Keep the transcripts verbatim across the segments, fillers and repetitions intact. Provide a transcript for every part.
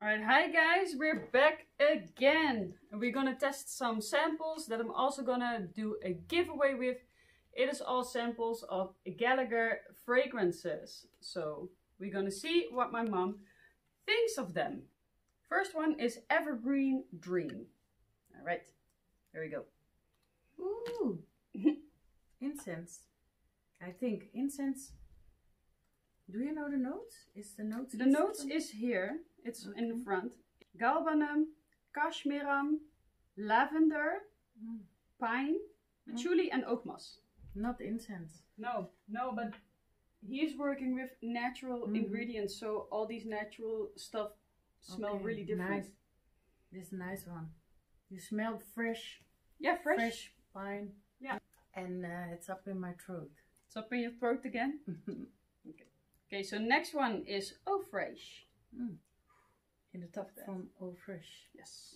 Alright, hi guys, we're back again. And we're gonna test some samples that I'm also gonna do a giveaway with. It is all samples of Gallagher fragrances. So we're gonna see what my mom thinks of them. First one is Evergreen Dream. Alright, here we go. Ooh, incense. I think incense. Do you know the notes? Is the notes? The notes is here. It's okay. In the front. Galbanum, cashmeram, lavender, mm. pine, patchouli, mm. and oak moss. Not incense. No, no, but he's working with natural mm. ingredients, so all these natural stuff smell okay. really different. Nice. This nice one. You smell fresh. Yeah, fresh. Fresh pine. Yeah. And uh, it's up in my throat. It's up in your throat again? Okay. Okay, so next one is Eau Fraiche. Mm. In the top from Eau Fraiche. Yes.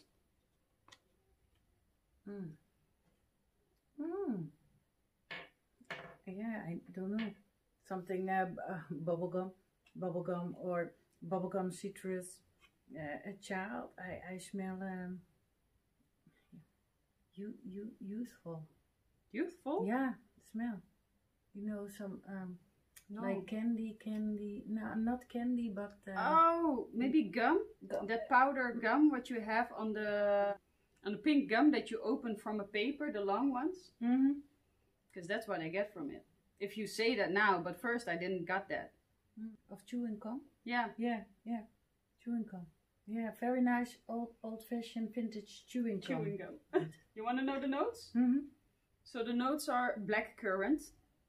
Mm. Mm. Yeah, I don't know. Something uh, uh, bubblegum, bubblegum or bubblegum citrus. Uh, a child. I I smell um. You you youthful. Youthful? Yeah, smell. You know some um. No. Like candy, candy, no, not candy, but... Uh, oh, maybe gum? gum? That powder gum, what you have on the on the pink gum that you open from a paper, the long ones? Mm-hmm. Because that's what I get from it. If you say that now, but first I didn't got that. Mm. Of chewing gum? Yeah. Yeah, yeah, chewing gum. Yeah, very nice old, old-fashioned vintage chewing gum. Chewing gum. You want to know the notes? Mm-hmm. So the notes are black currant,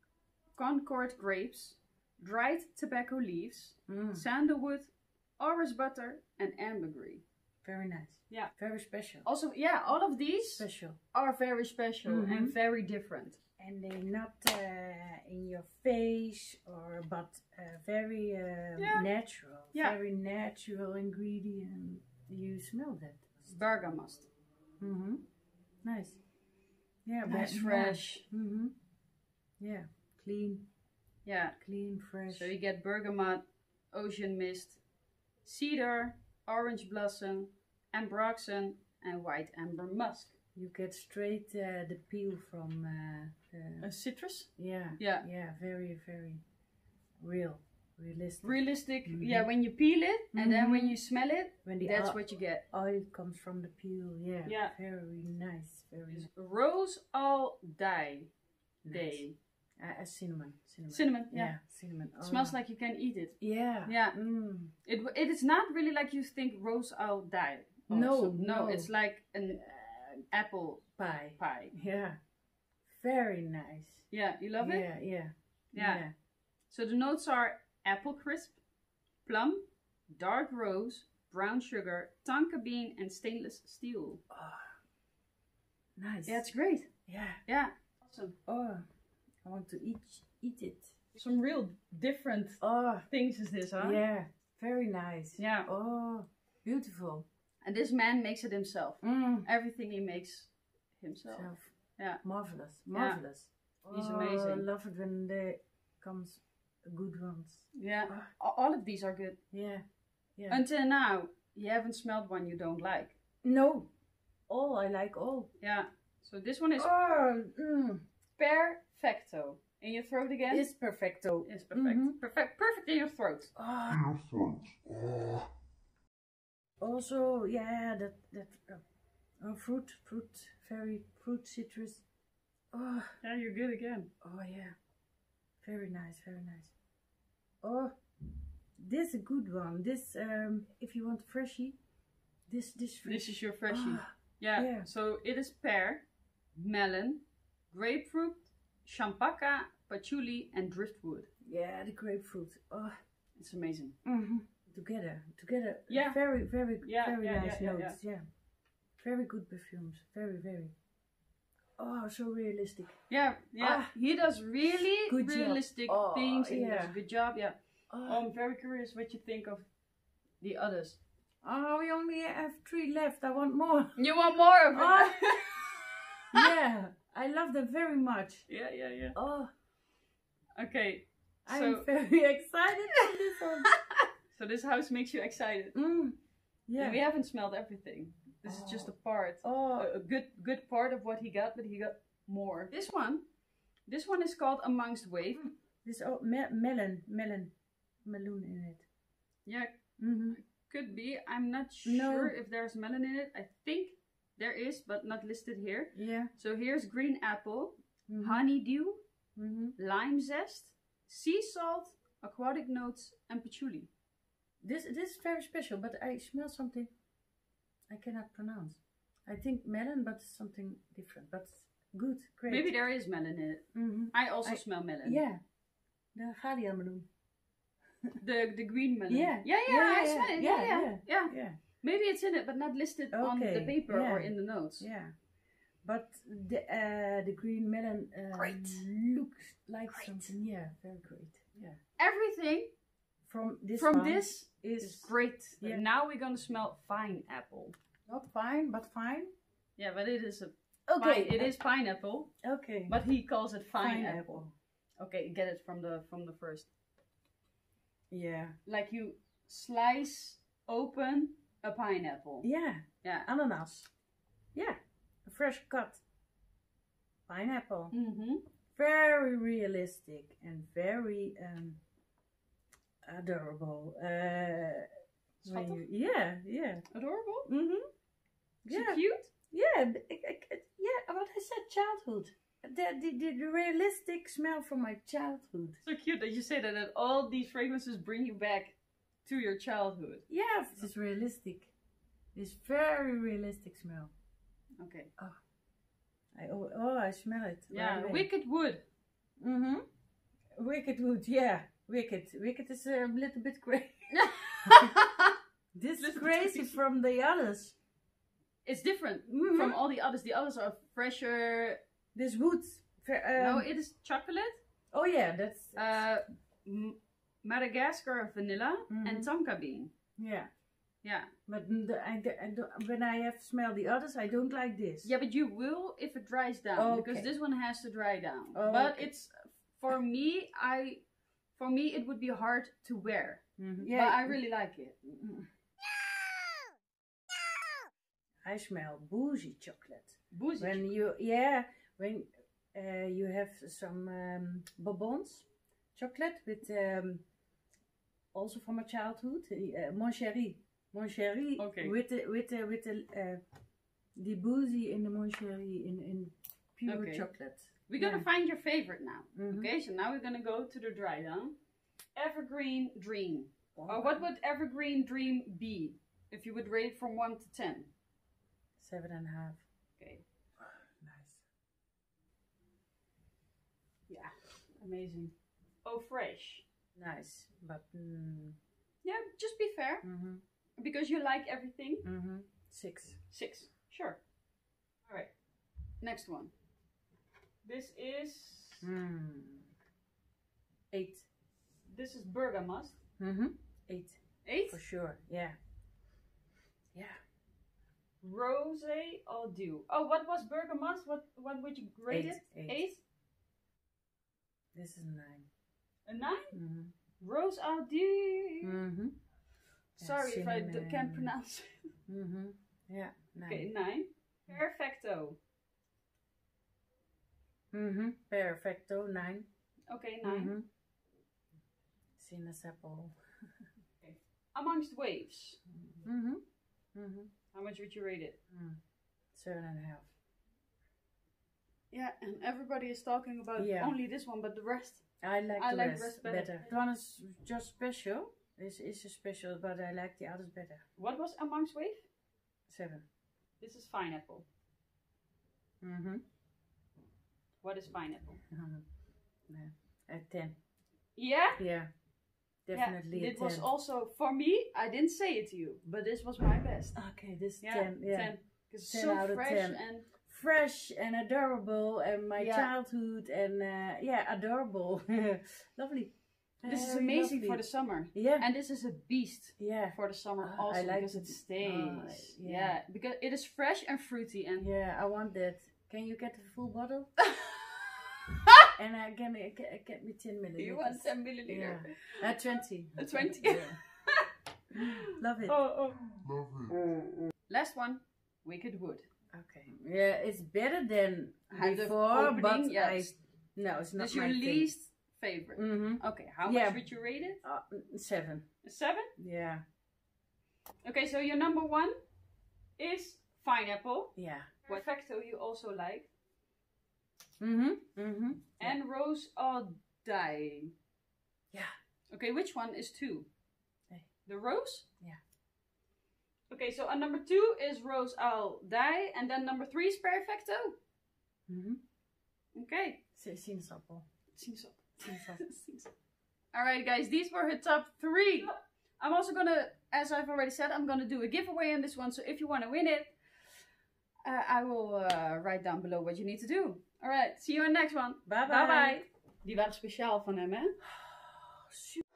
Concord grapes, dried tobacco leaves, mm. sandalwood, orris butter, and ambergris. Very nice. Yeah. Very special. Also, yeah, all of these special. are very special mm-hmm. and very different. And they're not uh, in your face, or but uh, very uh, yeah. natural. Yeah. Very natural ingredient. You smell that. Bergamot. Mm-hmm. Nice. Yeah. Nice, fresh. Yeah. Mm-hmm. Yeah. Clean. Yeah. Clean, fresh. So you get bergamot, ocean mist, cedar, orange blossom, ambroxan, and white amber musk. You get straight uh, the peel from uh, the... A citrus? Yeah. Yeah. Yeah, very, very real. Realistic. Realistic. Mm-hmm. Yeah, when you peel it, and mm-hmm. then when you smell it, when the that's what you get. Oil comes from the peel. Yeah. Yeah. Very nice. Very nice. Rose all day. Nice. Day. Uh, cinnamon. Cinnamon. Cinnamon, yeah. yeah cinnamon. Oh. It smells like you can eat it. Yeah. Yeah. Mm. It it is not really like you think rose all day. No, no, no. It's like an uh, apple pie. Pie. Yeah. Very nice. Yeah, you love yeah, it? Yeah, yeah. Yeah. So the notes are apple crisp, plum, dark rose, brown sugar, tonka bean, and stainless steel. Oh, nice. Yeah, it's great. Yeah. Yeah. Awesome. Oh. I want to eat eat it. Some real different oh, things is this, huh? Yeah, very nice. Yeah. Oh, beautiful. And this man makes it himself. Mm. Everything he makes himself. Self. Yeah. Marvelous. Marvelous. Yeah. He's oh, amazing. I love it when there comes good ones. Yeah. Oh. All of these are good. Yeah. Yeah. Until now, you haven't smelled one you don't like. No. All I like all. Yeah. So this one is oh, mm. Perfecto. In your throat again? It's perfecto. It's perfect. Mm-hmm. Perfect. Perfect in your throat. Oh. In your throat. Oh. Also, yeah, that that uh, oh, fruit, fruit, very fruit, citrus. Oh. Yeah, you're good again. Oh yeah, very nice, very nice. Oh, this is a good one. This, um, if you want freshie, this this. Fresh. This is your freshie. Oh. Yeah. yeah. So it is pear, melon, grapefruit, champaca, patchouli, and driftwood. Yeah, the grapefruit. Oh, it's amazing. Mm-hmm. Together, together. Yeah. Very, very, yeah, very yeah, nice yeah, notes. Yeah, yeah. yeah. Very good perfumes. Very, very. Oh, so realistic. Yeah, yeah. Ah, he does really good realistic oh, things. And yeah. he does a good job. Yeah. Oh. I'm very curious what you think of the others. Oh, we only have three left. I want more. You want more of it? Oh. Yeah, I love them very much. Yeah, yeah, yeah. Oh. Okay. I'm so very excited for this one. So this house makes you excited. Mm. Yeah. Yeah. And we haven't smelled everything. This Oh. is just a part. Oh, A, a good good part of what he got, but he got more. This one, this one is called Amongst Wave. this oh, me melon, melon, melon in it. Yeah, Mm-hmm. could be. I'm not No. sure if there's melon in it. I think there is, but not listed here. Yeah. So here's green apple, Mm-hmm. honeydew, Mm-hmm. lime zest, sea salt, aquatic notes, and patchouli. This this is very special, but I smell something I cannot pronounce. I think melon, but something different. But good, great. Maybe there is melon in it. Mm-hmm. I also I- smell melon. Yeah, the Galiaanmeloen. The the green melon. Yeah. Yeah, yeah, Yeah, I yeah, smell it. yeah, Yeah, yeah, yeah. yeah. Yeah, Maybe it's in it, but not listed on the Okay, paper or yeah. in the notes. yeah. But the uh, the green melon uh, Great. looks like Great. something. Yeah, very great. Yeah. Everything From this from one this is is great. Yeah. Now we're gonna smell fine apple. not fine, but fine. Yeah, but it is a Okay, pine, it is pineapple, Okay. but he calls it fine, Fine apple. apple. Okay, get it from the from the first. Yeah. Like you slice open a pineapple. Yeah. Yeah. Ananas. Yeah. A fresh cut pineapple. Mm-hmm. Very realistic and very um, adorable. Uh, when Schattig? you, yeah, yeah. Adorable. Mm-hmm. So Yeah. cute. Yeah, b- ik- ik- it- yeah. What I said, childhood. The, the, the, the realistic smell from my childhood. So cute that you say that, that all these fragrances bring you back to your childhood. Yeah, this is realistic. This very realistic smell. Okay. I oh, oh I smell it. Yeah, wicked wood. Mm-hmm. Wicked wood, yeah. Wicked. Wicked is a little bit crazy. This is Little bit crazy crazy. from the others. It's different Mhm. from all the others. The others are fresher. This wood. ver- Um, no, it is chocolate, oh yeah, that's. uh, M- Madagascar vanilla, Mhm. and tonka bean. yeah. Yeah. But the, I, do- I do, when I have smelled the others, I don't like this. Yeah, but you will if it dries down because Okay. this one has to dry down. Oh, but okay. it's for me. I for me it would be hard to wear. Mhm. But I really like it. Mhm. I smell bougie chocolate. Boozy. When you, yeah, when uh, you have some um, bonbons, chocolate with, um, also from my childhood, uh, Mon Chéri. Mon Chéri Okay. with the, with the, with the, uh, the boozy in the Mon Chéri in, in pure Okay. chocolate. We're gonna Yeah. find your favorite now. Mhm. Okay, so now we're gonna go to the dry down. Evergreen Dream. Oh, Or what would Evergreen Dream be if you would rate it from one to ten? Seven and a half. Okay. Nice. Yeah. Amazing. Oh, fresh. Nice, but mm, Yeah, just be fair. mm-hmm, Because you like everything. mm-hmm. Six. Six. Sure. Alright. Next one. This is Mm. Eight. this is Bergamust. Mm-hmm. Eight. Eight. For sure. Yeah. Yeah. Rose au dew. Oh, what was Bergamust? What what would you rate Eight, it? eight. Eight? This is nine. A nine? Mm-hmm. Rose au dew. Mm-hmm. Sorry if I d- can't cinnamon. pronounce it. Mm-hmm. Yeah. Nine. Okay, nine. Perfecto. Mm-hmm. Perfecto. Nine. Okay, nine. Mm-hmm. Sinaasappel. Amongst Waves. Mm-hmm. Mm-hmm. How much would you rate it? Mm. Seven and a half. Yeah, and everybody is talking about Yeah. only this one, but the rest. I like I the like rest, the rest better. better. That one is just special. This is a special, but I like the others better. What was Amongst Wave? Seven. This is pineapple. Mm-hmm. What is pineapple? Yeah. At ten. Yeah? Yeah. Definitely Yeah, a it ten. was also, for me, I didn't say it to you, but this was my best. Okay, this Yeah, ten. Yeah. ten. Because ten so out of fresh ten. and Fresh and adorable, and my Yeah. childhood, and uh, yeah, adorable. Lovely. this is Very amazing lovely. for the summer. Yeah. And this is a beast Yeah. for the summer Ah, I also like because the- it stays. ah, yeah. yeah. because it is fresh and fruity and Yeah, I want that. Can you get the full bottle? And uh, get me get, get me ten milliliters. you want ten milliliter. Yeah. Uh, twenty. Uh, twenty. Yeah. Love it. Oh, oh. Love it. Last one, Wicked Wood. Okay. Yeah, it's better than Had the before, but opening, yes. I no, it's not That's your my thing. least favorite. Mm-hmm. Okay, how Yeah. much would you rate it? Uh, seven. A seven? Yeah. Okay, so your number one is Pineapple. Yeah. Perfecto you also like. Mm-hmm. Mm-hmm. And Rose or Die. Yeah. Okay, which one is two? Hey. The Rose? Yeah. Okay, so on number two is Rose I'll Die. And then number three is Perfecto. Mm-hmm. Okay. Sinaasappel. Sinaasappel. Sinaasappel. Alright guys, these were her top three. I'm also gonna, as I've already said, I'm gonna do a giveaway in this one. So if you want to win it, uh, I will uh, write down below what you need to do. Alright, see you in the next one. Bye bye. Bye bye. Die waren speciaal van hem, hè?